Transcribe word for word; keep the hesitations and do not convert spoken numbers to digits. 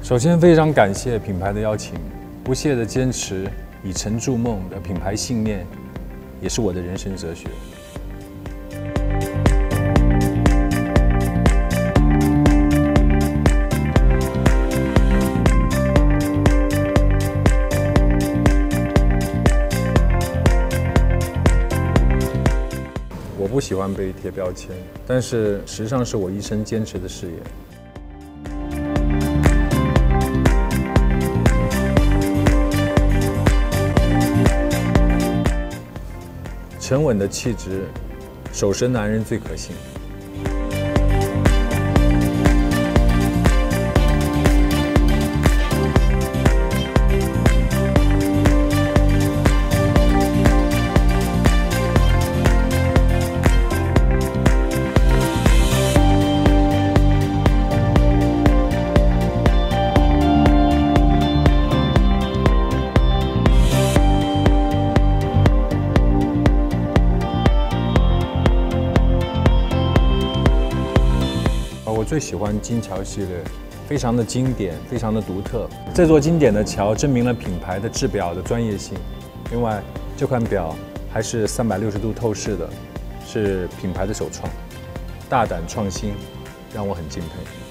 首先，非常感谢品牌的邀请，不懈的坚持以诚筑梦的品牌信念，也是我的人生哲学。我不喜欢被贴标签，但是时尚是我一生坚持的事业。 沉稳的气质，守身男人最可信。我最喜欢金桥系列，非常的经典，非常的独特。这座经典的桥证明了品牌的制表的专业性。另外，这款表还是三百六十度透视的，是品牌的首创，大胆创新，让我很敬佩。